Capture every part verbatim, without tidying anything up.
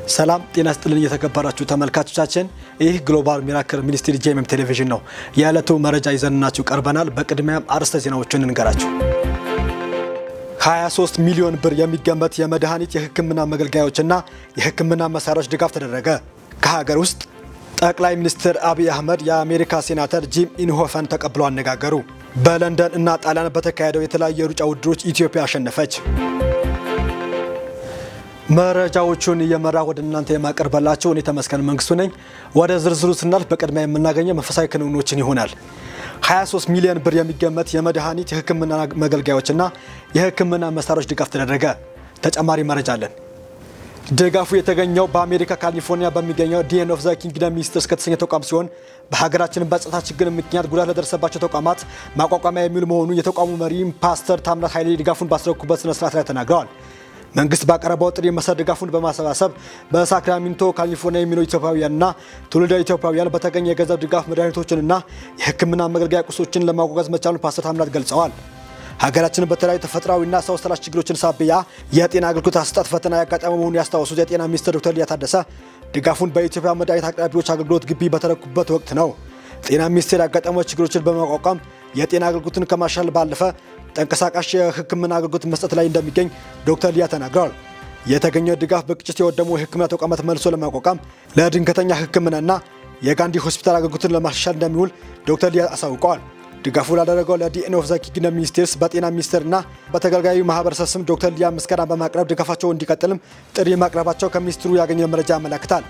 ሰላም ጤና ይስጥልን የተከበራችሁ ተመልካቾቻችን ይህ ግሎባል ሚራክል ሚኒስትሪ ጂ.ኤም.ኤም ቴሌቪዥን ነው የዕለቱ መረጃ ይዘንናችሁ ቀርበናል በቅድሚያም አርዕስተ ዜናዎችን እንገራችሁ ሃያ ሶስት ሚሊዮን ብር የሚገመት የመድኃኒት የሕክምና መገልገያዎችና የሕክምና መሳሪያዎች ድጋፍ ተደረገ ከሀገር ውስጥ ጠቅላይ ሚኒስትር አብይ አህመድ የአሜሪካ ሴናተር ጂም.ኤም.ኤም ተቀብለው አነጋገሩ በለንደን እና ጣሊያን በተካሄደው የተለያዩ ሩጫ ውድድሮች ኢትዮጵያ አሸነፈች መረጃዎቹን የመራ ወደ እናንተ የማቀርበላችሁ እኔ ተመስገን መንግስቱ ነኝ ወደ ዝርዝሩ ስናልፍ በቀድሚያ የምናገኘው መንፈሳዊ ክንውኖችን ይሆናል ሃያ ሶስት ሚሊዮን ብር የሚገመት የመድኃኒት የሕክምና መገልገያዎችና የሕክምና መሳሪያዎች ድጋፍ ተደረገ ተጨማሪ መረጃ አለን ድጋፉ የተገኘው በአሜሪካ ካሊፎርኒያ በሚገኘው ዲ ኤን ኦፍ ዘ ኪንግደም ሚኒስትርስ ከተሰኘ ተቋም ሲሆን በሀገራችን በጸጥታ ችግር ምክንያት ጉዳት ለደረሰባቸው ተቋማት ማቋቋሚያ የሚል መሆኑ የተቋሙ መሪ ፓስተር ታምራት ኃይሌ ድጋፉን ባስረኩበት ስነ ስርዓት ላይ ተናግረዋል መንግስት ባቀረበው ጥሪ መሰረት ድጋፉን በማሰባሰብ በሳክራሜንቶ ካሊፎርኒያ የሚኖሩ ኢትዮጵያውያንና ትውልደ ኢትዮጵያውያን በተገኘ የገንዘብ ድጋፍ መድኃኒቶችንና የሕክምና መገልገያ ቁሶችን ለማጓጓዝ መቻሉን ፓስተር ታምራት ገልጸዋል ሀገራችን በተለያዩ ተፈጥሯዊና ሰው ሰራሽ ችግሮችን ሳቢያ የጤና አገልግሎት አሰጣጥ ፈተና ያጋጠመው መሆኑን ያስታወሱት የጤና ሚኒስትር ዶክተር ሊያ ታደሰ ድጋፉን በኢትዮጵያ መድኃኒት አቅራቢዎች አገልግሎት ግቢ በተረኩበት ወቅት ነው ጤና ሚኒስቴር ያጋጠመው ችግሮችን በማቋቋም የጤና አገልግሎትን ከማሻሻል ባለፈ ተንቀሳቃሽ የሕክምና አገልግሎት መስጠት ላይ እንደሚገኝ ዶክተር ሊያ ተናግረዋል የተገኘው ድጋፍ በግጭት የወደሙ የሕክምና ተቋማት መልሶ ለማቋቋም ለድንገተኛ ሕክምናና የጋንዲ ሆስፒታል አገልግሎትን ለማሻሻል እንደሚውል ዶክተር ሊያ አሳውቀዋል ድጋፉ ላደረገው ለዲ ኤን ኦፍ ዘ ኪንግደም ሚኒስትርስ በጤና ሚኒስቴርና በተገልጋዩ ማህበረሰብ ስም ዶክተር ሊያ ምስጋና በማቅረብ ድጋፋቸው እንዲቀጥልም ጥሪ ማቅረባቸው ከሚኒስትሩ ያገኘው መረጃ ያመለክታል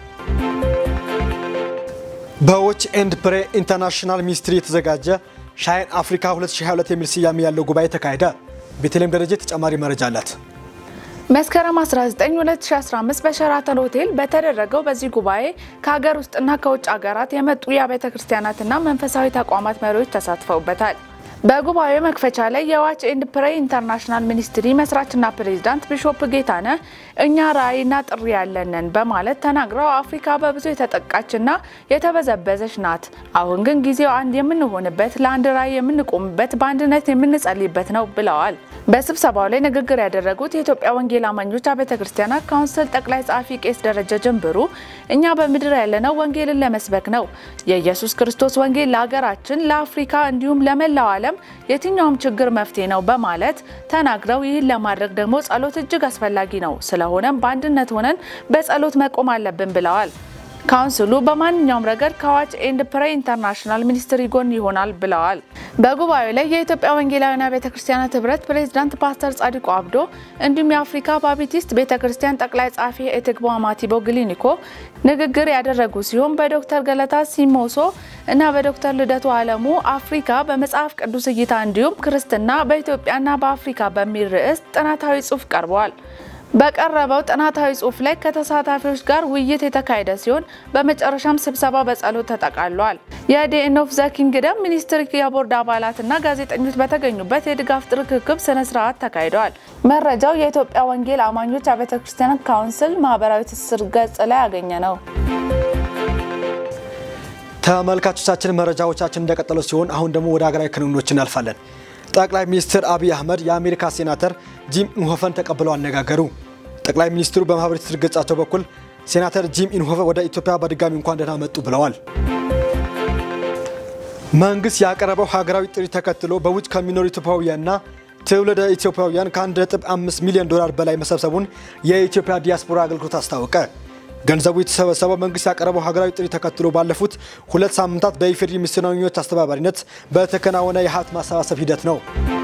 በዎች ኤንድ ፕሬ ኢንተርናሽናል ሚኒስትሪ የተዘጋጀ ሻይን አፍሪካ ሁለት ሺህ ሃያ ሁለት የሚል ስያሜ ያለው ጉባኤ ተካሄደ በቴሌም ደረጃ ተጨማሪ መረጃ አላት መስከረም አስራ ዘጠኝ ሁለት ሺህ አስራ አምስት በሸራተን ሆቴል በተደረገው በዚህ ጉባኤ ከሀገር ውስጥና ከውጭ ሀገራት የመጡ የቤተ ክርስቲያናትና መንፈሳዊ ተቋማት መሪዎች ተሳትፈውበታል በጉባኤው መክፈቻ ላይ የዋች ኤንድ ፕሬ ኢንተርናሽናል ሚኒስትሪ መስራችና ፕሬዝዳንት ቢሾፕ ጌታነ እኛ ራዕይና ጥሪ ያለንን በማለት ተናግረው አፍሪካ በብዙ የተጠቃችና የተበዘበዘች ናት አሁን ግን ጊዜው አንድ የምንሆንበት ለአንድ ራዕይ የምንቆምበት በአንድነት የምንጸልይበት ነው ብለዋል በስብሰባው ላይ ንግግር ያደረጉት የኢትዮጵያ ወንጌል አማኞች አብያተ ክርስቲያናት ካውንስል ጠቅላይ ጻፊ ቄስ ደረጃ ጀንብሩ እኛ በመድር ያለነው ወንጌልን ለመስበክ ነው የኢየሱስ ክርስቶስ ወንጌል ለሀገራችን ለአፍሪካ እንዲሁም ለመላው ዓለም የትኛውም ችግር መፍትሄ ነው በማለት ተናግረው ይህን ለማድረግ ደግሞ ጸሎት እጅግ አስፈላጊ ነው ስለሆነም በአንድነት ሆነን በጸሎት መቆም አለብን ብለዋል ካውንስሉ በማንኛውም ረገድ ከዋች ኤንድ ፕሬ ኢንተርናሽናል ሚኒስትሪ ጎን ይሆናል ብለዋል በጉባኤው ላይ የኢትዮጵያ ወንጌላውያን ቤተክርስቲያናት ህብረት ፕሬዝዳንት ፓስተር ጻድቁ አብዶ እንዲሁም የአፍሪካ ባፕቲስት ቤተክርስቲያን ጠቅላይ ጻፊ ኤትግቦ አማቲቦ ግሊኒኮ ንግግር ያደረጉ ሲሆን በዶክተር ገለታ ሲሞሶ እና በዶክተር ልደቱ አለሙ አፍሪካ በመጽሐፍ ቅዱስ እይታ እንዲሁም ክርስትና በኢትዮጵያና በአፍሪካ በሚል ርዕስ ጥናታዊ ጽሑፍ ቀርበዋል በቀረበው ጥናታዊ ጽሑፍ ላይ ከተሳታፊዎች ጋር ውይይት የተካሄደ ሲሆን በመጨረሻም ስብሰባ በጸሎት ተጠቃሏል የዲ ኤን ኦፍ ዘ ኪንግደም ሚኒስትሪ የቦርድ አባላትና ጋዜጠኞች በተገኙበት የድጋፍ ጥርክክብ ስነ ስርዓት ተካሂዷል መረጃው የኢትዮጵያ ወንጌል አማኞች አብያተ ክርስቲያናት ካውንስል ማህበራዊ ትስስር ገጽ ላይ ያገኘ ነው ተመልካቾቻችን መረጃዎቻችን እንደቀጠሉ ሲሆን አሁን ደግሞ ወደ ሀገራዊ ክንውኖች እናልፋለን ጠቅላይ ሚኒስትር አብይ አህመድ የአሜሪካ ሴናተር ጂም.ኤም.ኤም ተቀብለው አነጋገሩ ጠቅላይ ሚኒስትሩ በማህበራዊ ትስስር ገጻቸው በኩል ሴናተር ጂም.ኤም.ኤም ወደ ኢትዮጵያ በድጋሚ እንኳን ደህና መጡ ብለዋል መንግስት ያቀረበው ሀገራዊ ጥሪ ተከትሎ በውጭ ከሚኖሩ ኢትዮጵያውያንና ትውልደ ኢትዮጵያውያን ከአንድ ነጥብ አምስት ሚሊዮን ዶላር በላይ መሰብሰቡን የኢትዮጵያ ዲያስፖራ አገልግሎት አስታወቀ ገንዘቡ የተሰበሰበው መንግስት ያቀረበው ሀገራዊ ጥሪ ተከትሎ ባለፉት ሁለት ሳምንታት በኢፌዴሪ ሚስዮናውያን አስተባባሪነት በተከናወነ የሀብት ማሰባሰብ ሂደት ነው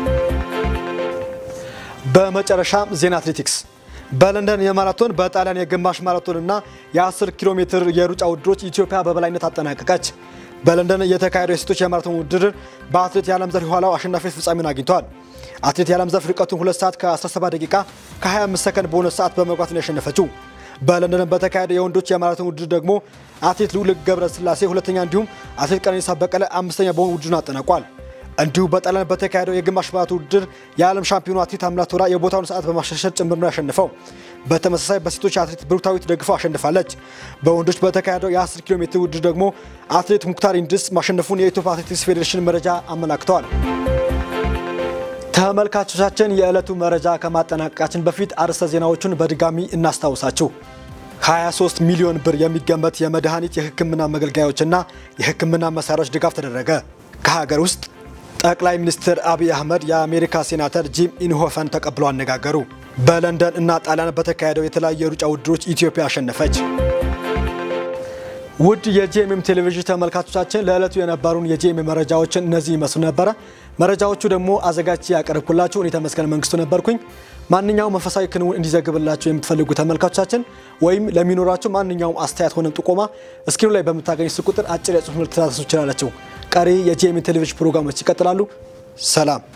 በመጨረሻም ዜና አትሌቲክስ በለንደን የማራቶን በጣሊያን የግማሽ ማራቶንና የ10 ኪሎ ሜትር የሩጫ ውድድሮች ኢትዮጵያ በበላይነት አጠናቀቀች በለንደን የተካሄደው የሴቶች የማራቶን ውድድር በአትሌት ያለም ዘር ኋላው አሸናፊ ፍጻሜውን አግኝቷል አትሌት ያለም ዘር ርቀቱን ሁለት ሰዓት ከ17 ደቂቃ ከ25 ሰከንድ በሆነ ሰዓት በመግባት ነው ያሸነፈችው በለንደን በተካሄደ የወንዶች የማራቶን ውድድር ደግሞ አትሌት ሉል ገብረስላሴ ሁለተኛ እንዲሁም አትሌት ቀነኒሳ በቀለ አምስተኛ በሆኑ ውድድሩን አጠናቋል እንዲሁ በጣሊያን በተካሄደው የግማሽ ማራቶን ውድድር የዓለም ሻምፒዮን አትሌት አምላት ወራ የቦታውን ሰዓት በማሻሻል ጭምር ነው ያሸነፈው በተመሳሳይ በሴቶች አትሌት ብሩክታዊት ደግፈው አሸንፋለች በወንዶች በተካሄደው የ10 ኪሎ ሜትር ውድድር ደግሞ አትሌት ሙክታር ኢንድስ ማሸነፉን የኢትዮጵያ አትሌቲክስ ፌዴሬሽን መረጃ አመላክቷል ተመልካቾቻችን የዕለቱ መረጃ ከማጠናቀቃችን በፊት አርዕስተ ዜናዎቹን በድጋሚ እናስታውሳችሁ ሃያ ሶስት ሚሊዮን ብር የሚገመት የመድኃኒት የሕክምና መገልገያዎችና የሕክምና መሳሪያዎች ድጋፍ ተደረገ። ከሀገር ውስጥ ጠቅላይ ሚኒስትር አብይ አህመድ የአሜሪካ ሴናተር ጂም.ኤም ተቀብለው አነጋገሩ። በለንደን እና ጣሊያን በተካሄደው የተለያዩ የሩጫ ውድድሮች ኢትዮጵያ አሸነፈች። ውድ የጂኤምኤም ቴሌቪዥን ተመልካቾቻችን ለዕለቱ የነበሩን የጂኤምኤም መረጃዎችን እነዚህ ይመስሉ ነበር። መረጃዎቹ ደግሞ አዘጋጅቼ ያቀርብኩላችሁ እኔ ተመስገን መንግስቱ ነበርኩኝ። ማንኛውም መንፈሳዊ ክንውን እንዲዘግብላችሁ የምትፈልጉ ተመልካቾቻችን ወይም ለሚኖራችሁ ማንኛውም አስተያየት ሆነ ጥቆማ እስክሪኑ ላይ በመታገኙ ቁጥር አጭር የጽሁፍ መልእክት ታደርሱ ይችላልላችሁ። ቀሪ የጂኤምኤም ቴሌቪዥን ፕሮግራሞች ይቀጥላሉ። ሰላም።